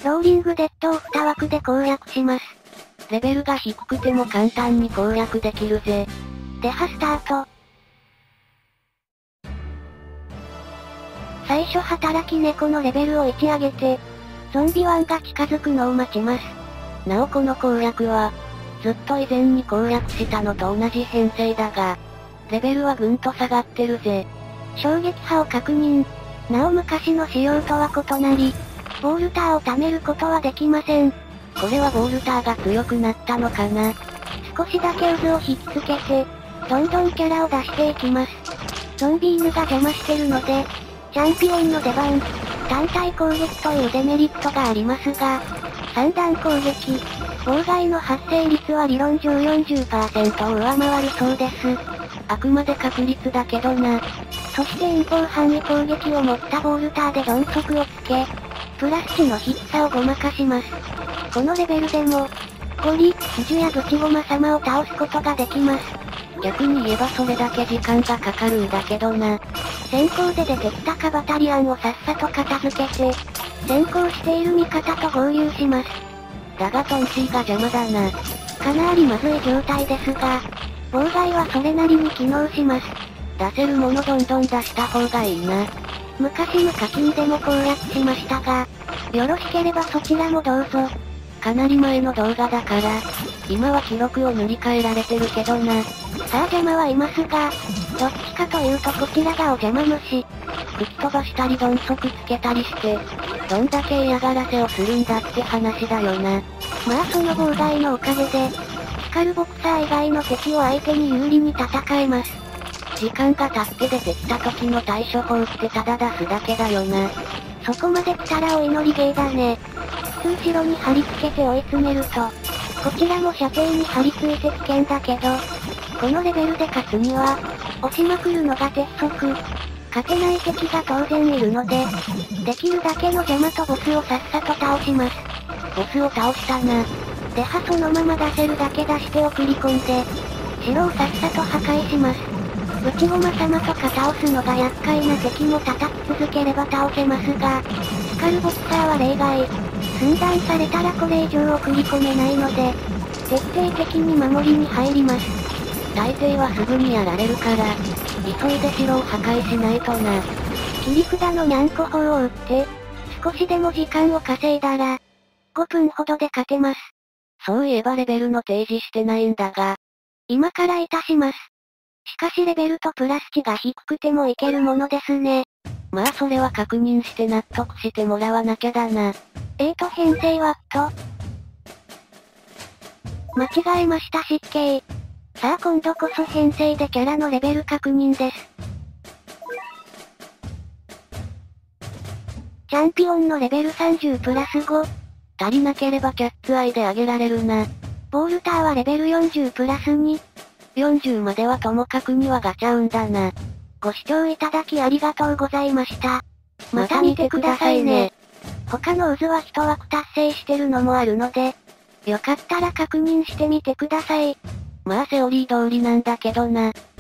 ローリングデッドを2枠で攻略します。 レベルが低くても簡単に攻略できるぜ。 デハスタート。最初働き猫のレベルを1上げて、ゾンビ1が近づくのを待ちます。 なおこの攻略は、ずっと以前に攻略したのと同じ編成だが、レベルはぐんと下がってるぜ。 衝撃波を確認。なお昔の仕様とは異なり、ボールターを貯めることはできません。 これはボールターが強くなったのかな。 少しだけ渦を引きつけて、どんどんキャラを出していきます。ゾンビ犬が邪魔してるので、チャンピオンの出番。単体攻撃というデメリットがありますが、三段攻撃、妨害の発生率は理論上 40% を上回るそうです。 あくまで確率だけどな。 そして遠方範囲攻撃を持ったボールターで鈍足をつけ、プラス値の低さをごまかします。このレベルでも、ゴリ、ヒジュやブチゴマ様を倒すことができます。 逆に言えばそれだけ時間がかかるんだけどな。 先行で出てきたカバタリアンをさっさと片付けて、先行している味方と合流します。 だがトンチーが邪魔だな。 かなりまずい状態ですが、妨害はそれなりに機能します。 出せるものどんどん出した方がいいな。 昔無課金でも攻略しましたが、よろしければそちらもどうぞ。 かなり前の動画だから、今は記録を塗り替えられてるけどな。 さあ邪魔はいますが、どっちかというとこちらがお邪魔虫。 吹き飛ばしたり鈍足つけたりして、どんだけ嫌がらせをするんだって話だよな。 まあその妨害のおかげで、スカルボクサー以外の敵を相手に有利に戦えます。 時間が経って出てきた時の対処法ってただ出すだけだよな。 そこまで来たらお祈りゲーだね。後ろに貼り付けて追い詰めると、こちらも射程に張り付いて危険だけど、このレベルで勝つには、押しまくるのが鉄則。勝てない敵が当然いるので、できるだけの邪魔とボスをさっさと倒します。 ボスを倒したな。 ではそのまま出せるだけ出して送り込んで、城をさっさと破壊します。ブチゴマ様とか倒すのが厄介な敵も叩き続ければ倒せますが、スカルボクサーは例外。寸断されたらこれ以上送り込めないので、徹底的に守りに入ります。 大抵はすぐにやられるから、急いで城を破壊しないとな。 切り札のにゃんこ砲を撃って、少しでも時間を稼いだら、5分ほどで勝てます。 そういえばレベルの提示してないんだが、 今からいたします。しかしレベルとプラス値が低くてもいけるものですね。 まあそれは確認して納得してもらわなきゃだな。 編成ワット。間違えました失敬。さあ今度こそ編成でキャラのレベル確認です。チャンピオンのレベル30プラス5。 足りなければキャッツアイで上げられるな。 ボールターはレベル40プラス2。 40まではともかくにはガチャ運だな。 ご視聴いただきありがとうございました。また見てくださいね。他の渦は1枠達成してるのもあるので、よかったら確認してみてください。 まあセオリー通りなんだけどな。